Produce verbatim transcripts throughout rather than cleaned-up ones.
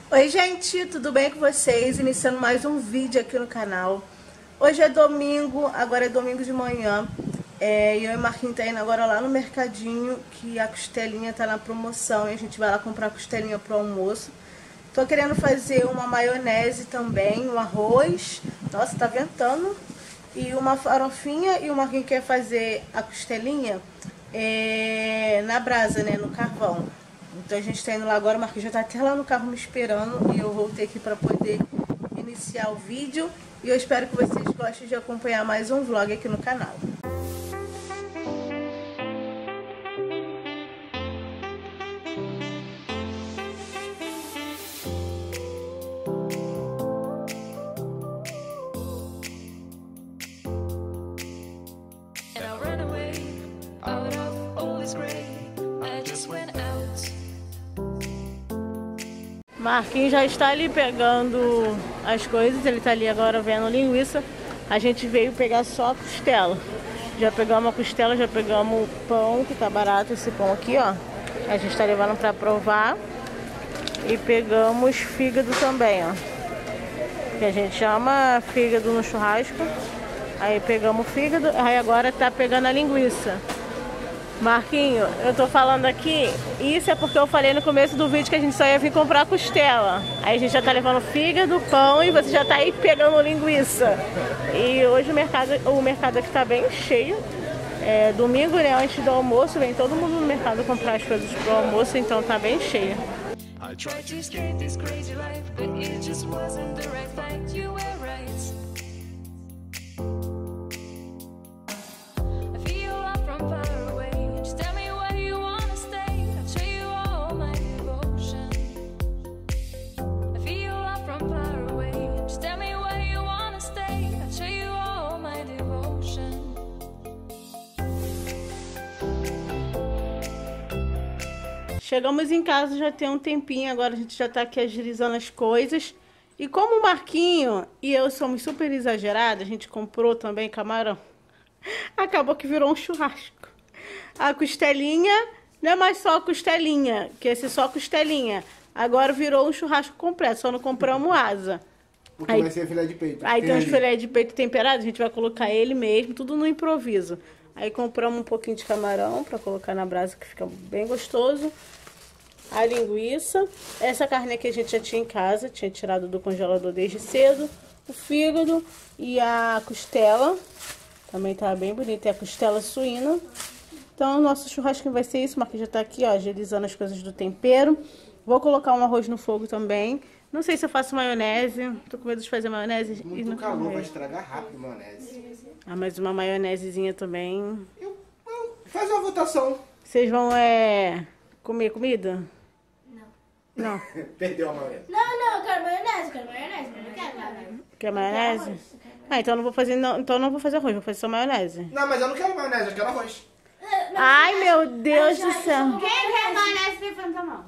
Oi gente, tudo bem com vocês? Iniciando mais um vídeo aqui no canal. Hoje é domingo, agora é domingo de manhã. É, e eu e o Marquinhos tá indo agora lá no mercadinho, que a costelinha tá na promoção e a gente vai lá comprar costelinha pro almoço. Tô querendo fazer uma maionese também, um arroz, nossa, tá ventando, e uma farofinha, e o Marquinhos quer fazer a costelinha é, na brasa, né, no carvão. Então a gente tá indo lá agora, o Marquinhos já tá até lá no carro me esperando e eu voltei aqui pra poder iniciar o vídeo. E eu espero que vocês gostem de acompanhar mais um vlog aqui no canal. Marquinhos já está ali pegando as coisas, ele está ali agora vendo linguiça. A gente veio pegar só a costela. Já pegamos a costela, já pegamos o pão, que tá barato esse pão aqui, ó. A gente está levando para provar. E pegamos fígado também, ó. Que a gente chama fígado no churrasco. Aí pegamos o fígado, aí agora tá pegando a linguiça. Marquinho, eu tô falando aqui, isso é porque eu falei no começo do vídeo que a gente só ia vir comprar costela. Aí a gente já tá levando fígado, pão e você já tá aí pegando linguiça. E hoje o mercado, o mercado aqui tá bem cheio. É domingo, né, antes do almoço, vem todo mundo no mercado comprar as coisas pro almoço, então tá bem cheio. I tried to escape this crazy life, but it just wasn't the right fight. You were right. Chegamos em casa já tem um tempinho, agora a gente já tá aqui agilizando as coisas. E como o Marquinho e eu somos super exagerados, a gente comprou também camarão. Acabou que virou um churrasco. A costelinha, não é mais só a costelinha, que esse é só a costelinha. Agora virou um churrasco completo, só não compramos asa. Porque aí, vai ser filé de peito. Aí tem uns filé de peito temperado, a gente vai colocar ele mesmo, tudo no improviso. Aí compramos um pouquinho de camarão pra colocar na brasa, que fica bem gostoso. A linguiça, essa carne aqui a gente já tinha em casa, tinha tirado do congelador desde cedo. O fígado e a costela, também tá bem bonita, é a costela suína. Então o nosso churrasquinho vai ser isso, o Marquinhos já tá aqui, ó, agilizando as coisas do tempero. Vou colocar um arroz no fogo também. Não sei se eu faço maionese, tô com medo de fazer maionese. Muito e não calor, comer. vai estragar rápido a maionese. Ah, mas uma maionesezinha também. Eu, eu, faz uma votação. Vocês vão, é, comer comida? Não. Perdeu a maionese. Não, não, eu quero maionese, eu quero maionese, eu não quero maionese. Quer maionese? Ah, então eu não vou fazer, não, então eu não vou fazer arroz, vou fazer só maionese. Não, mas eu não quero maionese, eu quero arroz. Ai, meu Deus do céu. Quem quer maionese, levanta a mão.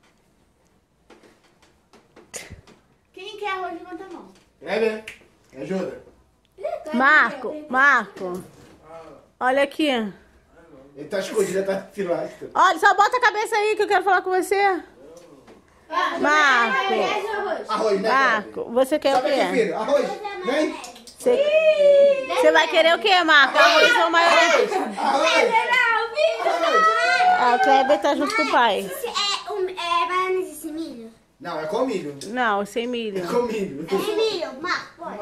Quem quer arroz, levanta a mão. É, ver? Me ajuda. Marco, Marco. Olha aqui. Ele tá escondido, ele tá filastro. Olha, só bota a cabeça aí que eu quero falar com você. Marco. Arroz, né? Marco, você quer o Sabe aqui, quê? filho? Arroz, vem. Você, você vai querer o quê, Marco? Arroz ou maionese? Arroz, arroz. Ah, o Kleber tá junto com o pai. É, um, é maionese sem milho? Não, é com milho. Não, sem milho. É com milho. É sem milho, Marco, pode.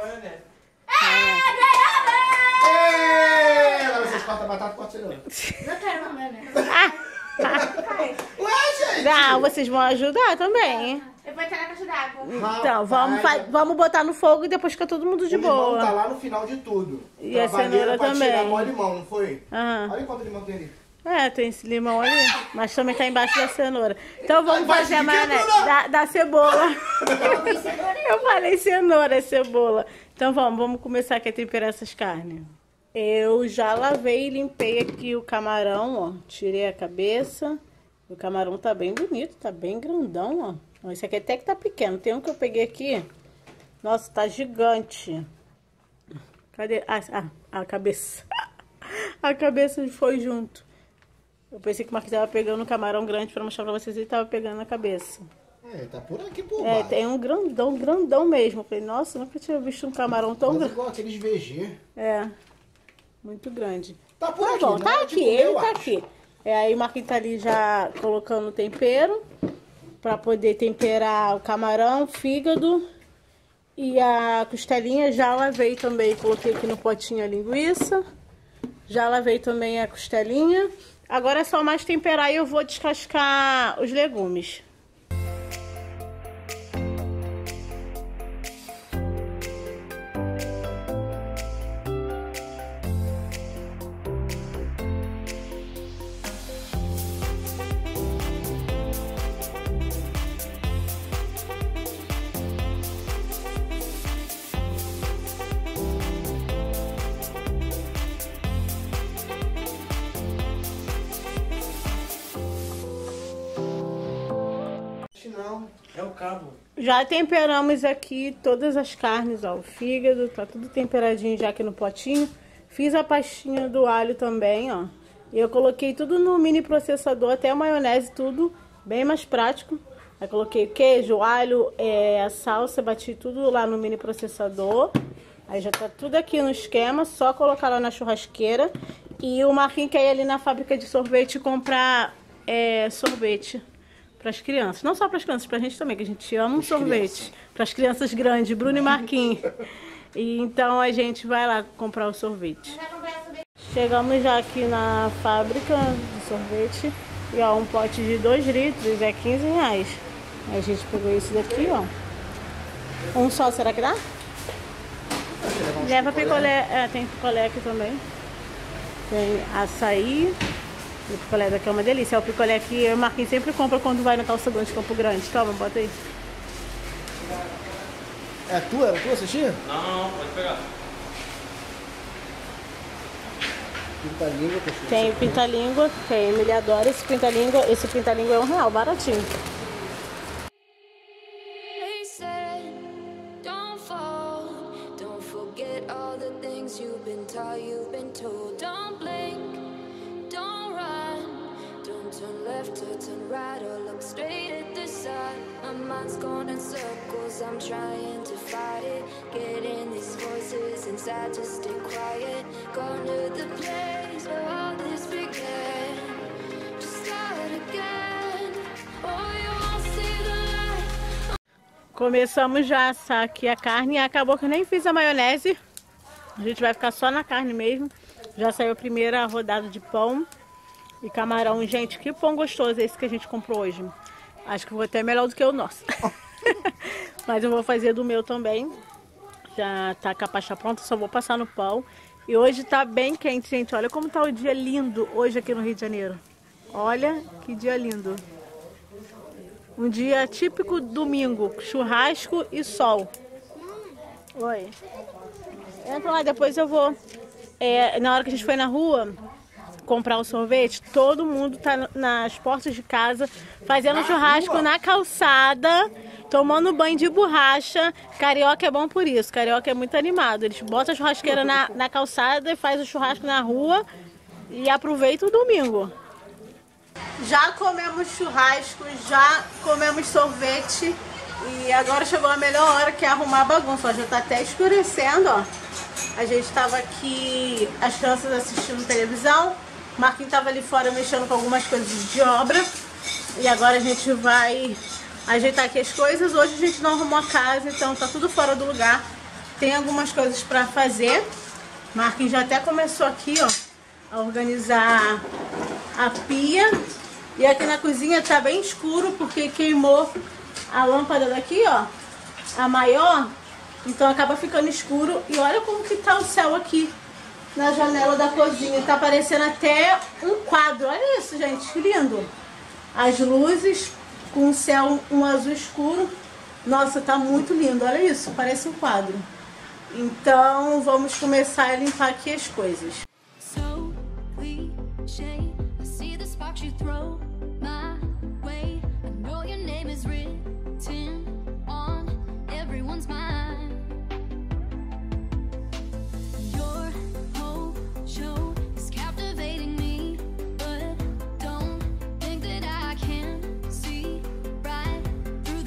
Ei, agora vocês cortam a batata, cortam cenoura. Não quero uma maionese. Ué, gente. Não, vocês vão ajudar também. Eu vou entrar na caixa d'água. Então, vamos, fa- vamos botar no fogo e depois fica todo mundo de O limão tá boa. lá no final de tudo. E a Trabalhando cenoura pra também. tirar mó limão, não foi? Aham. Olha quanto limão tem ali. É, tem esse limão ali, mas também tá embaixo da cenoura. Então vamos Vai, fazer a vai, maionese vai, da, da cebola. Eu vi cenoura. Eu falei cenoura, é cebola. Então vamos, vamos começar aqui a temperar essas carnes. Eu já lavei e limpei aqui o camarão, ó. Tirei a cabeça. O camarão tá bem bonito, tá bem grandão, ó. Esse aqui até que tá pequeno. Tem um que eu peguei aqui. Nossa, tá gigante. Cadê? Ah, ah, a cabeça. A cabeça foi junto. Eu pensei que o Marquinhos tava pegando um camarão grande pra mostrar pra vocês. Ele tava pegando a cabeça. É, tá por aqui por É, baixo. tem um grandão, grandão mesmo. Eu falei, nossa, nunca tinha visto um camarão tão Quase grande. igual aqueles V G. É, muito grande. Tá por Tá aqui, bom, né? tá De aqui, comer, ele eu tá acho. aqui. É, aí o Marquinhos tá ali já colocando o tempero pra poder temperar o camarão, fígado e a costelinha. Já lavei também, coloquei aqui no potinho a linguiça. Já lavei também a costelinha. Agora é só mais temperar e eu vou descascar os legumes. Não, é o cabo. Já temperamos aqui todas as carnes, ó, o fígado, tá tudo temperadinho já aqui no potinho. Fiz a pastinha do alho também, ó. E eu coloquei tudo no mini processador, até a maionese, tudo bem mais prático. Aí coloquei queijo, alho, é, a salsa, bati tudo lá no mini processador. Aí já tá tudo aqui no esquema, só colocar lá na churrasqueira. E o Marquinhos quer ir ali na fábrica de sorvete comprar é, sorvete para as crianças. Não só para as crianças, para a gente também, que a gente ama um sorvete. Para as crianças grandes, Bruno e Marquinhos. E então a gente vai lá comprar o sorvete. Chegamos já aqui na fábrica de sorvete. E ó, um pote de dois litros é quinze reais. Aí a gente pegou esse daqui, ó. Um só, será que dá? Leva picolé. É, tem picolé aqui também. Tem açaí. O picolé daqui é uma delícia. É o picolé que eu e o Marquinhos sempre compra quando vai no Calça Grande, Campo Grande. Toma, bota aí. É tua? Era tua, Cechinha? Não, não, não, pode pegar. Pinta-língua, pessoal. Tem o pinta-língua, que a Emily adora esse pinta-língua. Esse pinta-língua é um real, baratinho. They said, don't fall, don't forget all the things you've been taught, you've been told. Don't blink, don't run, don't turn left or turn right or look straight at the sun. My mind's going in circles, I'm trying to fight it, getting these voices inside to stay quiet. Going to the place where all this began, just start again. Oh, you won't see the light. Começamos já a assar aqui a carne. Acabou que eu nem fiz a maionese. A gente vai ficar só na carne mesmo. Já saiu a primeira rodada de pão e camarão. Gente, que pão gostoso esse que a gente comprou hoje. Acho que vou até melhor do que o nosso. Mas eu vou fazer do meu também. Já tá com a pasta pronta, só vou passar no pão. E hoje tá bem quente, gente. Olha como tá o dia lindo hoje aqui no Rio de Janeiro. Olha que dia lindo. Um dia típico domingo, churrasco e sol. Oi. Entra lá, depois eu vou. É, na hora que a gente foi na rua comprar o sorvete, todo mundo tá nas portas de casa, fazendo churrasco na calçada, tomando banho de borracha. Carioca é bom por isso, carioca é muito animado. Eles botam a churrasqueira na, na calçada e faz o churrasco na rua e aproveita o domingo. Já comemos churrasco, já comemos sorvete e agora chegou a melhor hora, que é arrumar a bagunça. Ó, já tá até escurecendo, ó. A gente tava aqui, as crianças assistindo televisão, o Marquinhos tava ali fora mexendo com algumas coisas de obra e agora a gente vai ajeitar aqui as coisas. Hoje a gente não arrumou a casa, então tá tudo fora do lugar. Tem algumas coisas pra fazer. O Marquinhos já até começou aqui, ó, a organizar a pia. E aqui na cozinha tá bem escuro porque queimou a lâmpada daqui, ó, a maior, então acaba ficando escuro. E olha como que tá o céu aqui na janela da cozinha, tá parecendo até um quadro. Olha isso, gente, que lindo. As luzes com o céu um azul escuro. Nossa, tá muito lindo, olha isso, parece um quadro. Então vamos começar a limpar aqui as coisas. So cliche, I see the sparks you throw my way. I know your name is written on everyone's mind. Your whole show is captivating me, but don't think that I can see right through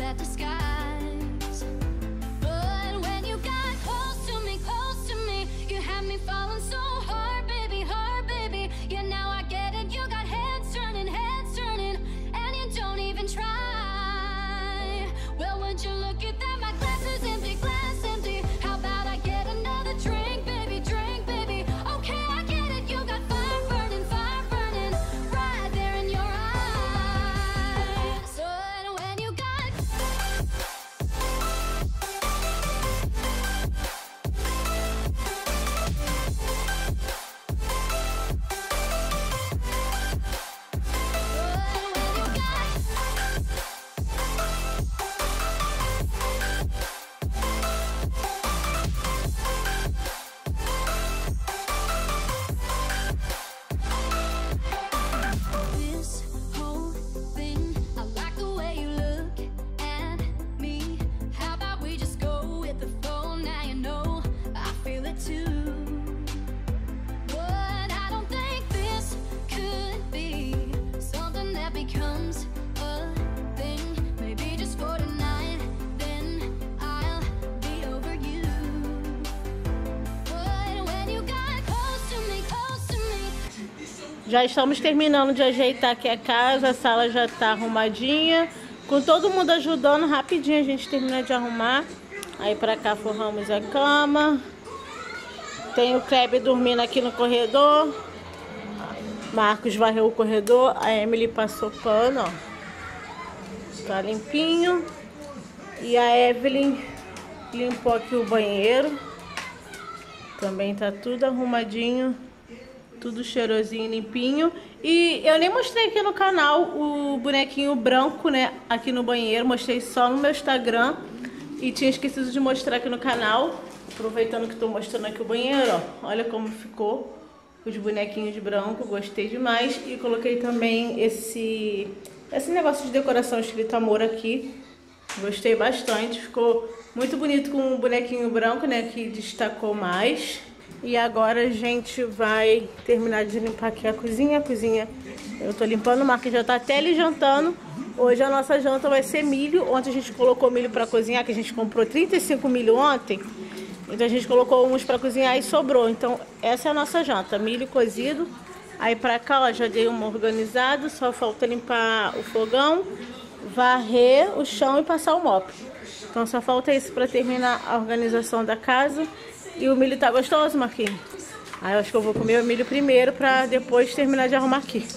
Já estamos terminando de ajeitar aqui a casa, a sala já tá arrumadinha. Com todo mundo ajudando, rapidinho a gente termina de arrumar. Aí pra cá forramos a cama. Tem o Kleber dormindo aqui no corredor. Marcos varreu o corredor. A Emily passou pano, ó. Tá limpinho. E a Evelyn limpou aqui o banheiro. Também tá tudo arrumadinho. Tudo cheirosinho, limpinho. E eu nem mostrei aqui no canal o bonequinho branco, né? Aqui no banheiro. Mostrei só no meu Instagram. E tinha esquecido de mostrar aqui no canal. Aproveitando que tô mostrando aqui o banheiro, ó. Olha como ficou os bonequinhos de branco. Gostei demais. E coloquei também esse, esse negócio de decoração escrito amor aqui. Gostei bastante. Ficou muito bonito com o bonequinho branco, né? Que destacou mais. E agora a gente vai terminar de limpar aqui a cozinha. A cozinha eu tô limpando, o Marcos já tá até ali jantando. Hoje a nossa janta vai ser milho. Ontem a gente colocou milho pra cozinhar, que a gente comprou trinta e cinco milho ontem. Então a gente colocou uns pra cozinhar e sobrou. Então essa é a nossa janta, milho cozido. Aí pra cá, ó, já dei uma organizada. Só falta limpar o fogão, varrer o chão e passar o mop. Então só falta isso pra terminar a organização da casa. E o milho tá gostoso, Marquinhos? Aí eu acho que eu vou comer o milho primeiro pra depois terminar de arrumar aqui.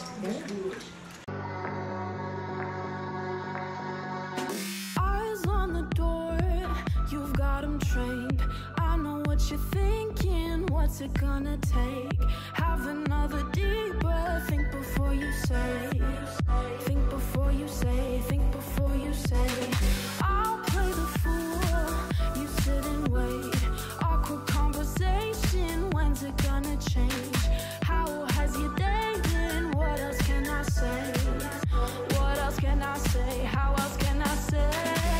What's it gonna take? Have another deep breath. Think before you say. Think before you say. Think before you say. I'll play the fool. You sit and wait. Awkward conversation. When's it gonna change? How has your day been? What else can I say? What else can I say? How else can I say?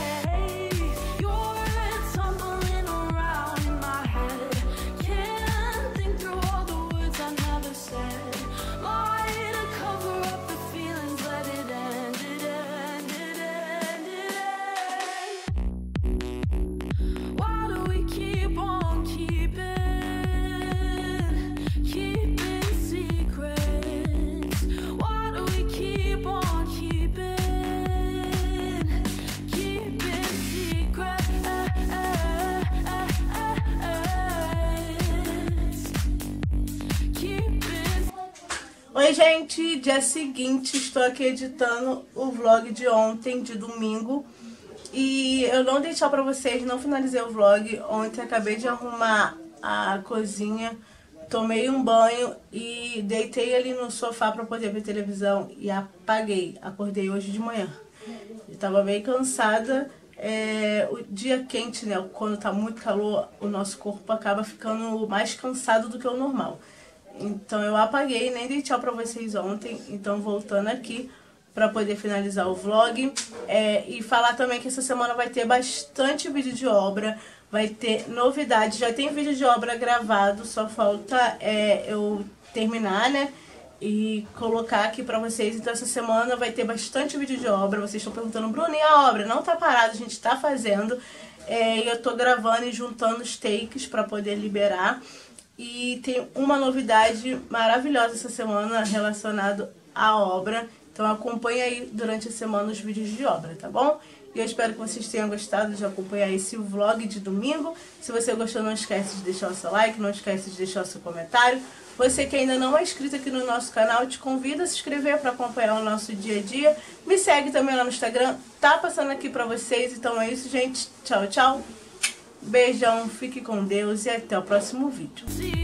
Oi gente, dia seguinte, estou aqui editando o vlog de ontem, de domingo. E eu não dei tchau pra vocês, não finalizei o vlog. Ontem acabei de arrumar a cozinha, tomei um banho e deitei ali no sofá pra poder ver televisão e apaguei. Acordei hoje de manhã. Eu tava bem cansada. É, o dia quente, né, quando tá muito calor, o nosso corpo acaba ficando mais cansado do que o normal. Então eu apaguei, nem dei tchau pra vocês ontem. Então voltando aqui pra poder finalizar o vlog. É, e falar também que essa semana vai ter bastante vídeo de obra. Vai ter novidades. Já tem vídeo de obra gravado. Só falta é, eu terminar, né? E colocar aqui pra vocês. Então essa semana vai ter bastante vídeo de obra. Vocês estão perguntando, Bruna, e a obra? Não tá parado, a gente tá fazendo. É, e eu tô gravando e juntando os takes pra poder liberar. E tem uma novidade maravilhosa essa semana relacionada à obra. Então acompanha aí durante a semana os vídeos de obra, tá bom? E eu espero que vocês tenham gostado de acompanhar esse vlog de domingo. Se você gostou, não esquece de deixar o seu like, não esquece de deixar o seu comentário. Você que ainda não é inscrito aqui no nosso canal, te convido a se inscrever para acompanhar o nosso dia a dia. Me segue também lá no Instagram, tá passando aqui pra vocês. Então é isso, gente. Tchau, tchau. Beijão, fique com Deus e até o próximo vídeo.